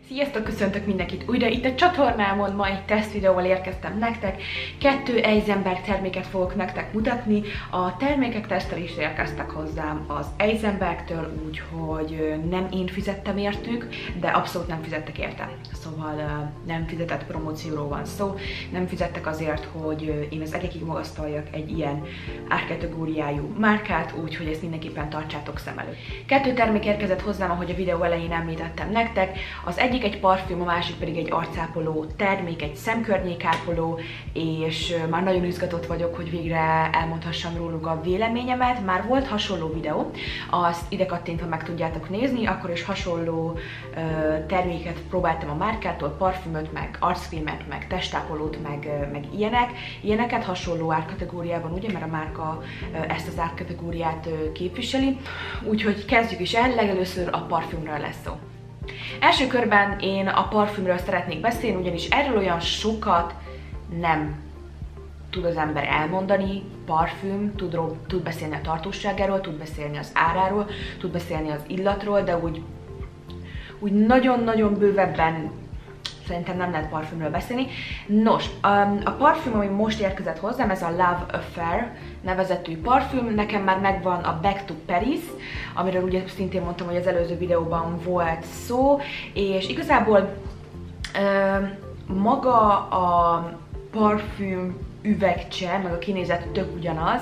Sziasztok, köszöntök mindenkit újra itt a csatornámon, ma egy tesztvideóval érkeztem nektek. 2 Eisenberg terméket fogok nektek mutatni. A termékek tesztelésre érkeztek hozzám az Eisenbergtől, úgyhogy nem én fizettem értük, de abszolút nem fizettek érte. Szóval nem fizetett promócióról van szó, nem fizettek azért, hogy én az egekig magasztaljak egy ilyen árkategóriájú márkát, úgyhogy ezt mindenképpen tartsátok szem előtt. 2 termék érkezett hozzám, ahogy a videó elején említettem nektek. Az egyik egy parfüm, a másik pedig egy arcápoló termék, egy szemkörnyékápoló, és már nagyon izgatott vagyok, hogy végre elmondhassam róluk a véleményemet. Már volt hasonló videó, azt ide kattintva meg tudjátok nézni, akkor is hasonló terméket próbáltam a márkától, parfümöt, meg arckrémet, meg testápolót, meg ilyeneket hasonló árkategóriában, ugye, mert a márka ezt az árkategóriát képviseli. Úgyhogy kezdjük is el, legelőször a parfümről lesz szó. Első körben én a parfümről szeretnék beszélni, ugyanis erről olyan sokat nem tud az ember elmondani. Parfüm, tud beszélni a tartóságáról, tud beszélni az áráról, tud beszélni az illatról, de úgy nagyon-nagyon bővebben szerintem nem lehet parfümről beszélni. Nos, a parfüm, ami most érkezett hozzám, ez a Love Affair nevezetű parfüm. Nekem már megvan a Back to Paris, amiről ugye szintén mondtam, hogy az előző videóban volt szó, és igazából maga a parfüm üvegcse, meg a kinézet tök ugyanaz,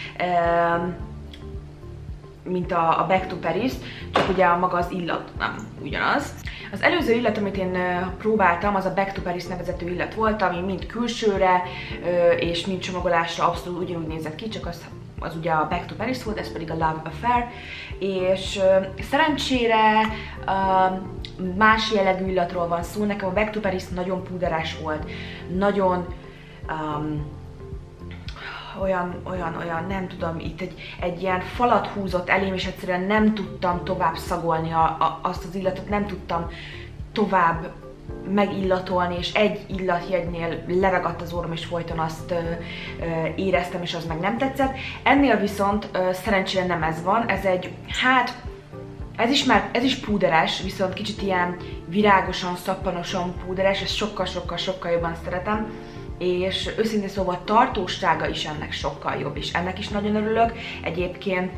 mint a Back to Paris, csak ugye maga az illat nem ugyanaz. Az előző illat, amit én próbáltam, az a Back to Paris nevezetű illat volt, ami mind külsőre és mind csomagolásra abszolút ugyanúgy nézett ki, csak az ugye a Back to Paris volt, ez pedig a Love Affair, és szerencsére más jellegű illatról van szó. Nekem a Back to Paris nagyon púderás volt, nagyon olyan, nem tudom, itt egy ilyen falat húzott elém, és egyszerűen nem tudtam tovább szagolni azt az illatot, nem tudtam tovább megillatolni, és egy illatjegynél leragadt az orrom, és folyton azt éreztem, és az meg nem tetszett. Ennél viszont szerencsére nem ez van, ez egy, hát ez is púderes, viszont kicsit ilyen virágosan, szappanosan púderes, ezt sokkal jobban szeretem, és őszintén szóval tartósága is ennek sokkal jobb, és ennek is nagyon örülök. Egyébként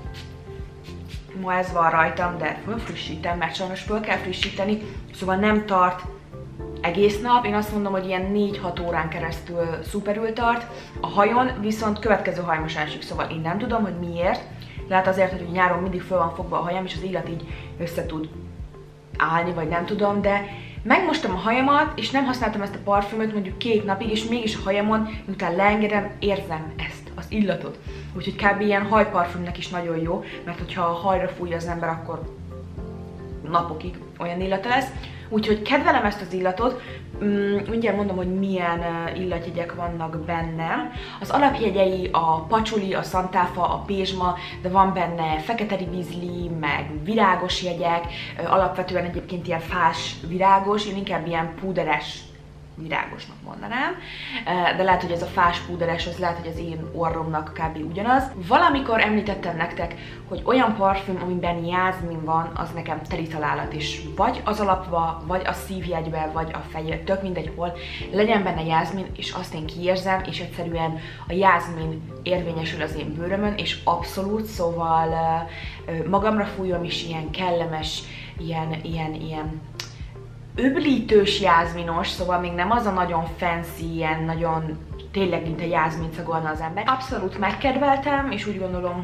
ma ez van rajtam, de fölfrissítem, mert sajnos föl kell frissíteni, szóval nem tart egész nap. Én azt mondom, hogy ilyen 4-6 órán keresztül szuperül tart. A hajon viszont következő hajmosásig, szóval én nem tudom, hogy miért. Lehet azért, hogy nyáron mindig föl van fogva a hajam, és az illat így össze tud állni, vagy nem tudom, de megmostam a hajamat, és nem használtam ezt a parfümöt mondjuk 2 napig, és mégis a hajamon, miután leengedem, érzem ezt, az illatot. Úgyhogy kb. Ilyen hajparfümnek is nagyon jó, mert hogyha a hajra fújja az ember, akkor napokig olyan illata lesz. Úgyhogy kedvelem ezt az illatot. Mindjárt mondom, hogy milyen illatjegyek vannak benne. Az alapjegyei a pacsuli, a szantáfa, a pézsma, de van benne fekete ribizli, meg virágos jegyek, alapvetően egyébként ilyen fás virágos, én inkább ilyen púderes virágosnak mondanám, de lehet, hogy ez a fás púderes, az lehet, hogy az én orromnak kb. Ugyanaz. Valamikor említettem nektek, hogy olyan parfüm, amiben jázmin van, az nekem teli találat is. Vagy az alapba, vagy a szívjegybe, vagy a fejjel, tök mindegy hol, legyen benne jázmin, és azt én kiérzem, és egyszerűen a jázmin érvényesül az én bőrömön, és abszolút, szóval magamra fújom is ilyen kellemes, ilyen öblítős jázminos, szóval még nem az a nagyon fancy, ilyen nagyon tényleg mint a jázmint szagolna az ember. Abszolút megkedveltem, és úgy gondolom,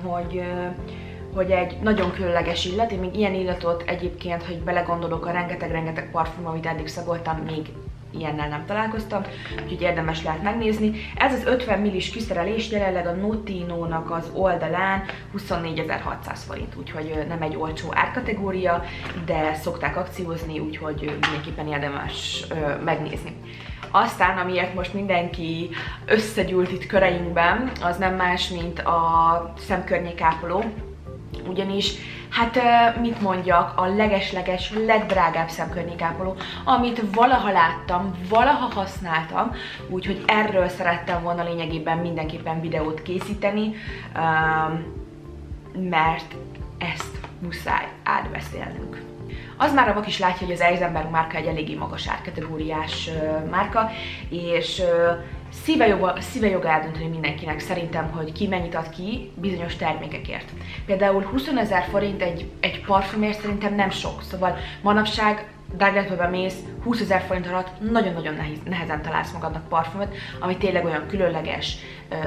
hogy egy nagyon különleges illat. Én még ilyen illatot egyébként, hogy belegondolok a rengeteg parfüm, amit eddig szagoltam, még ilyennel nem találkoztam, úgyhogy érdemes lehet megnézni. Ez az 50 millis kiszerelés jelenleg a Notino-nak az oldalán 24.600 forint, úgyhogy nem egy olcsó árkategória, de szokták akciózni, úgyhogy mindenképpen érdemes megnézni. Aztán, amiért most mindenki összegyűlt itt köreinkben, az nem más, mint a szemkörnyékápoló, ugyanis hát mit mondjak, a leges-leges, legdrágább szemkörnyékápoló, amit valaha láttam, valaha használtam, úgyhogy erről szerettem volna lényegében mindenképpen videót készíteni, mert ezt muszáj átbeszélnünk. Az már a vak is látja, hogy az Eisenberg márka egy eléggé magas árkategóriás márka, és szíve joga eldönteni mindenkinek szerintem, hogy ki mennyit ad ki bizonyos termékekért. Például 20 000 forint egy parfümért szerintem nem sok, szóval manapság Douglasbe bemész, 20 000 forint alatt nagyon-nagyon nehezen találsz magadnak parfümöt, ami tényleg olyan különleges,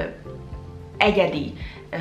egyedi,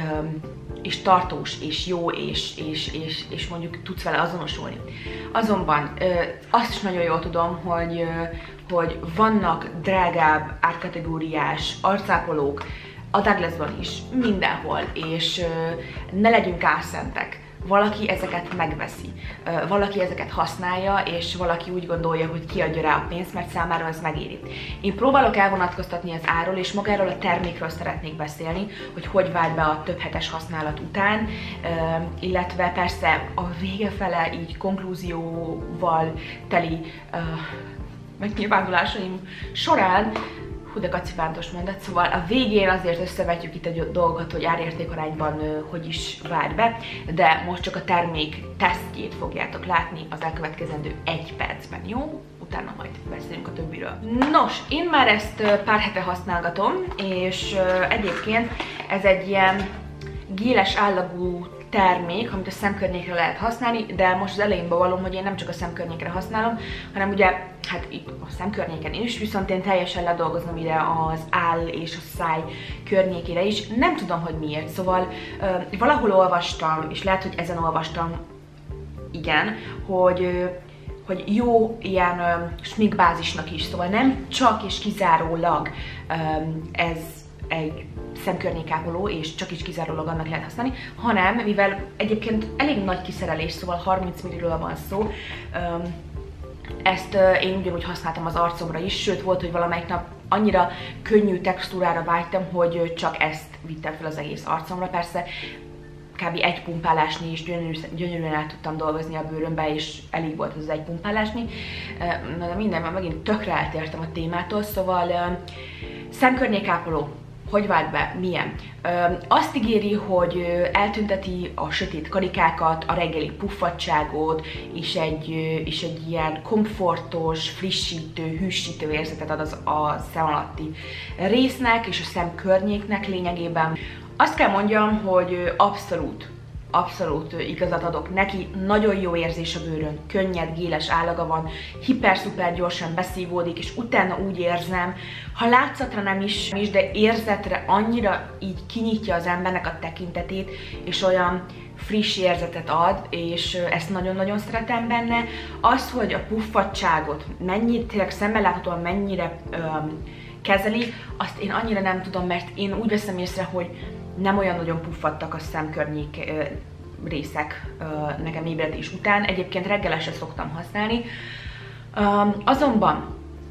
és tartós, és jó, és mondjuk tudsz vele azonosulni. Azonban azt is nagyon jól tudom, hogy vannak drágább árkategóriás arcápolók a Douglasban is, mindenhol, és ne legyünk álszentek. Valaki ezeket megveszi, valaki ezeket használja, és valaki úgy gondolja, hogy kiadja rá a pénzt, mert számára ez megéri. Én próbálok elvonatkoztatni az árról, és magáról a termékről szeretnék beszélni, hogy vált be a több hetes használat után, illetve persze a vége fele így konklúzióval teli megnyilvánulásaim során, hú de kacifántos mondat, szóval a végén azért összevetjük itt a dolgot, hogy árértékarányban hogy is vált be, de most csak a termék tesztjét fogjátok látni az elkövetkezendő 1 percben, jó? Utána majd beszélünk a többiről. Nos, én már ezt pár hete használgatom, és egyébként ez egy ilyen géles állagú termék, amit a szemkörnyékre lehet használni, de most az elején bevallom, hogy én nem csak a szemkörnyékre használom, hanem ugye, hát itt a szemkörnyéken is, viszont én teljesen ledolgozom ide az áll és a száj környékére is. Nem tudom, hogy miért, szóval valahol olvastam, és lehet, hogy ezen olvastam, igen, hogy jó ilyen sminkbázisnak is, szóval nem csak és kizárólag ez egy szemkörnyékápoló, és csak is kizárólag annak lehet használni, hanem mivel egyébként elég nagy kiszerelés, szóval 30 ml-ről van szó, ezt én ugyanúgy használtam az arcomra is, sőt volt, hogy valamelyik nap annyira könnyű textúrára vágytam, hogy csak ezt vittem fel az egész arcomra. Persze kb. 1 pumpálásnyi is gyönyörűen el tudtam dolgozni a bőrömbe, és elég volt az 1 pumpálásnyi. Na de minden, már megint tökre eltértem a témától, szóval szemkörnyékápoló. Hogy vált be? Milyen? Azt ígéri, hogy eltünteti a sötét karikákat, a reggeli puffadtságot, és egy ilyen komfortos, frissítő, hűsítő érzetet ad a szem alatti résznek és a szemkörnyéknek lényegében. Azt kell mondjam, hogy abszolút igazat adok neki, nagyon jó érzés a bőrön, könnyed, géles állaga van, hiper-szuper gyorsan beszívódik, és utána úgy érzem, ha látszatra nem is, de érzetre annyira így kinyitja az embernek a tekintetét, és olyan friss érzetet ad, és ezt nagyon-nagyon szeretem benne. Az, hogy a puffadtságot tényleg szemmel láthatóan mennyire kezeli, azt én annyira nem tudom, mert én úgy veszem észre, hogy nem olyan nagyon puffadtak a szemkörnyék részek nekem ébredés után. Egyébként reggelesre szoktam használni. Azonban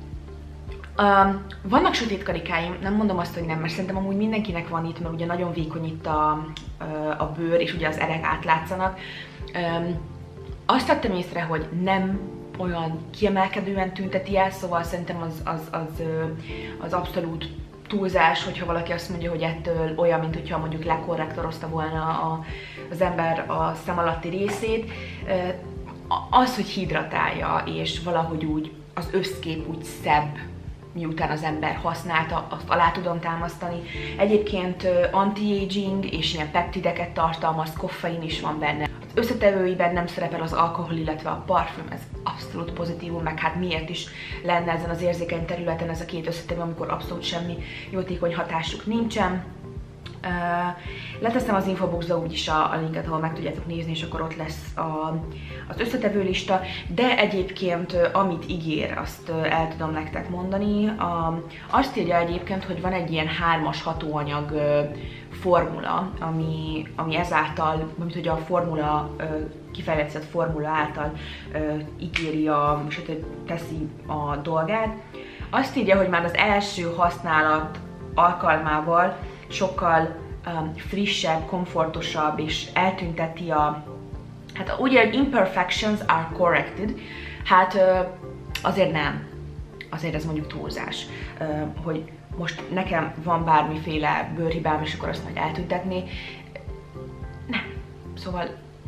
vannak sötét karikáim, nem mondom azt, hogy nem, mert szerintem amúgy mindenkinek van itt, mert ugye nagyon vékony itt a bőr, és ugye az erek átlátszanak. Azt vettem észre, hogy nem olyan kiemelkedően tünteti el, szóval szerintem az abszolút túlzás, hogyha valaki azt mondja, hogy ettől olyan, mint hogyha mondjuk lekorrektorozta volna az ember a szem alatti részét. Az, hogy hidratálja, és valahogy úgy az összkép úgy szebb, miután az ember használta, azt alá tudom támasztani. Egyébként anti-aging és ilyen peptideket tartalmaz, koffein is van benne. Az összetevőiben nem szerepel az alkohol, illetve a parfüm, ez abszolút pozitívum, meg hát miért is lenne ezen az érzékeny területen ez a két összetevő, amikor abszolút semmi jótékony hatásuk nincsen. Leteszem az infoboxba úgyis a linket, ahol meg tudjátok nézni, és akkor ott lesz az összetevő lista, de egyébként amit ígér, azt el tudom nektek mondani. Azt írja egyébként, hogy van egy ilyen 3-as hatóanyag formula, ami ezáltal, mint hogy a formula, kifejlesztett formula által ígéri, teszi a dolgát. Azt írja, hogy már az első használat alkalmával sokkal frissebb, komfortosabb, és eltünteti hát ugye, hogy imperfections are corrected, hát azért nem. Azért ez mondjuk túlzás, hogy most nekem van bármiféle bőrhibám, és akkor azt majd eltüntetni. Nem. Szóval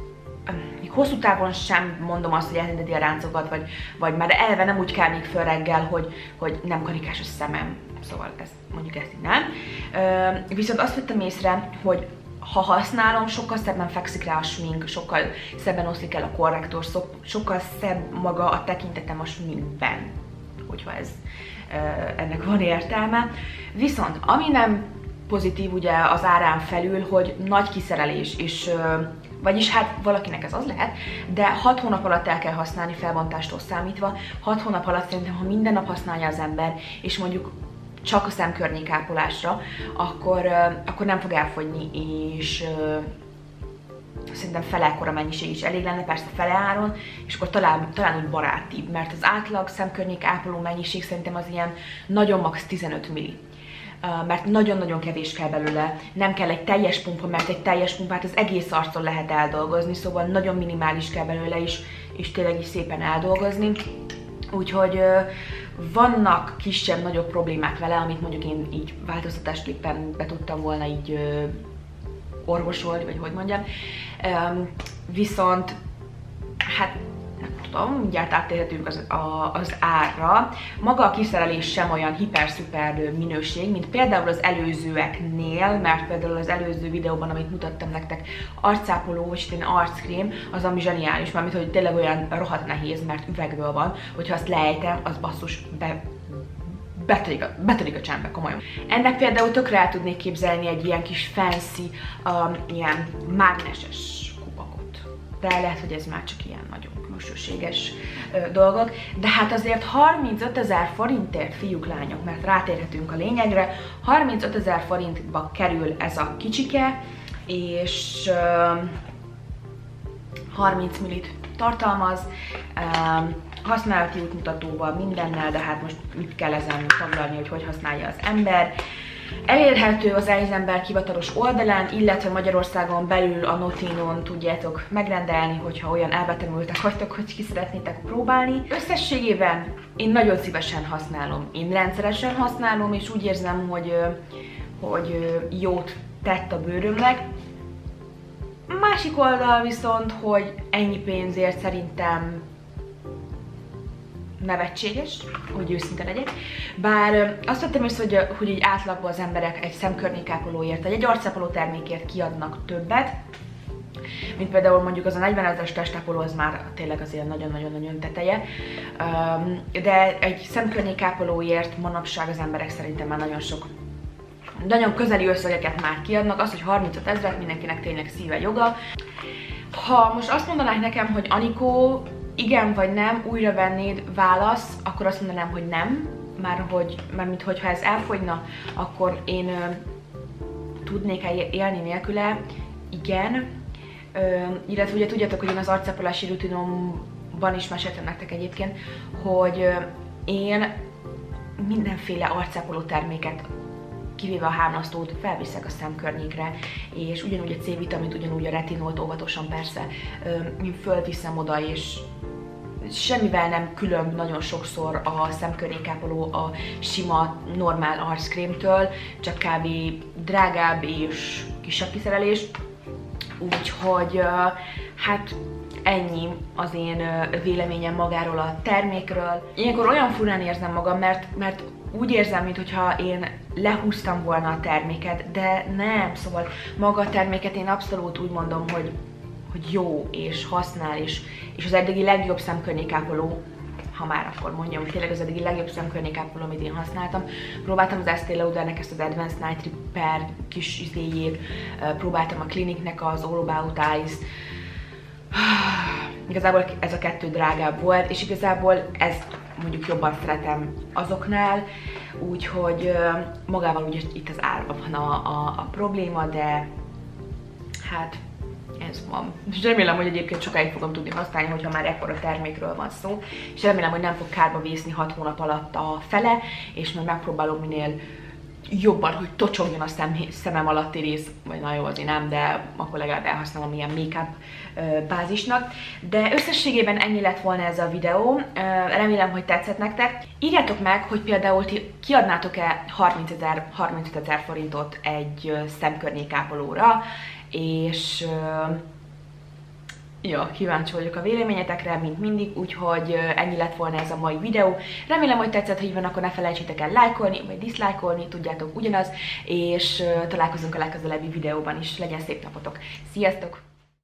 még hosszú távon sem mondom azt, hogy eltünteti a ráncokat, vagy már eleve nem úgy kell még föl reggel, hogy nem karikás a szemem. Szóval mondjuk ezt így nem. Viszont azt vettem észre, hogy ha használom, sokkal szebben fekszik rá a smink, sokkal szebben oszlik el a korrektor, sokkal szebb maga a tekintetem a sminkben, hogyha ennek van értelme. Viszont ami nem pozitív ugye az árán felül, hogy nagy kiszerelés, és vagyis hát valakinek ez az lehet, de 6 hónap alatt el kell használni, felbontástól számítva. 6 hónap alatt szerintem, ha minden nap használja az ember, és mondjuk csak a szemkörnyék ápolásra, akkor nem fog elfogyni, és szerintem fele ekkora mennyiség is elég lenne, persze fele áron, és akkor talán úgy barátibb, mert az átlag szemkörnyék ápoló mennyiség szerintem az ilyen nagyon max 15 milli. Mert nagyon-nagyon kevés kell belőle, nem kell egy teljes pumpa, mert egy teljes pumpát az egész arcon lehet eldolgozni, szóval nagyon minimális kell belőle is, és tényleg is szépen eldolgozni. Úgyhogy vannak kisebb-nagyobb problémák vele, amit mondjuk én így változtatásképpen be tudtam volna így orvosolni, vagy hogy mondjam. Viszont hát nem tudom, mindjárt áttérhetünk az árra. Maga a kiszerelés sem olyan hiper-szuper minőség, mint például az előzőeknél, mert például az előző videóban, amit mutattam nektek, arcápoló, vagy ilyen arckrém, az ami zseniális, mármint hogy tényleg olyan rohadt nehéz, mert üvegből van, hogyha azt lejtem, az basszus betörik a csámba, komolyan. Ennek például tökre el tudnék képzelni egy ilyen kis fancy, ilyen mágneses kupakot. De lehet, hogy ez már csak ilyen nagyon külsőséges dolgok. De hát azért 35 000 forintért, fiúk, lányok, mert rátérhetünk a lényegre, 35 000 forintba kerül ez a kicsike, és 30 millit tartalmaz, használati útmutatóval, mindennel, de hát most mit kell ezen taglalni, hogy használja az ember. Elérhető az Eisenberg hivatalos oldalán, illetve Magyarországon belül a Notinon tudjátok megrendelni, hogyha olyan elvetemültek vagytok, hogy ki szeretnétek próbálni. Összességében én nagyon szívesen használom, én rendszeresen használom, és úgy érzem, hogy jót tett a bőrömnek. Másik oldal viszont, hogy ennyi pénzért szerintem nevetséges, hogy őszinte legyek. Bár azt vettem észre, hogy így átlagban az emberek egy szemkörnyékápolóért, vagy egy arcápoló termékért kiadnak többet, mint például mondjuk az a 40 000-es testápoló, az már tényleg azért nagyon-nagyon-nagyon teteje. De egy szemkörnyékápolóért manapság az emberek szerintem már nagyon közeli összegeket már kiadnak, az, hogy 35 000 mindenkinek tényleg szíve joga. Ha most azt mondanák nekem, hogy Anikó, igen vagy nem, újra vennéd, válasz, akkor azt mondanám, hogy nem, mármint hogyha ez elfogyna, akkor én tudnék élni nélküle, igen. Illetve ugye tudjátok, hogy én az arcápolási rutinomban is meséltem nektek egyébként, hogy én mindenféle arcápoló terméket, kivéve a hámlasztót, felviszek a szemkörnyékre, és ugyanúgy a C-vitamint, ugyanúgy a retinolt, óvatosan persze, én fölviszem oda, és semmivel nem különb nagyon sokszor a szemkörnyékápoló a sima, normál arckrémtől, csak kb. Drágább és kisebb kiszerelés. Úgyhogy hát ennyi az én véleményem magáról a termékről. Ilyenkor olyan furán érzem magam, mert úgy érzem, mintha én lehúztam volna a terméket, de nem, szóval maga a terméket én abszolút úgy mondom, hogy jó és használ, és az eddigi legjobb szemkörnyékápoló, ha már akkor mondjam, hogy tényleg az eddigi legjobb szemkörnyékápoló, amit én használtam. Próbáltam az Estée Laudernek ezt az Advanced Night Repair kis izéjét, próbáltam a Clinique-nek az All About Eyes. Igazából ez a kettő drágább volt, és igazából ezt mondjuk jobban szeretem azoknál, úgyhogy magával ugye itt az árban van a probléma, de hát ez van. És remélem, hogy egyébként sokáig fogom tudni használni, hogyha már ekkora termékről van szó, és remélem, hogy nem fog kárba vészni 6 hónap alatt a fele, és majd megpróbálom minél jobban, hogy tocsogjon a szemem alatti rész, vagy na jó, azért nem, de akkor legalább elhasználom ilyen make-up bázisnak. De összességében ennyi lett volna ez a videó, remélem, hogy tetszett nektek. Írjátok meg, hogy például ti kiadnátok-e 35 000 forintot egy szemkörnyékápolóra, és Ja, kíváncsi vagyok a véleményetekre, mint mindig, úgyhogy ennyi lett volna ez a mai videó. Remélem, hogy tetszett, ha így van, akkor ne felejtsétek el lájkolni, vagy diszlájkolni, tudjátok ugyanaz, és találkozunk a legközelebbi videóban is. Legyen szép napotok! Sziasztok!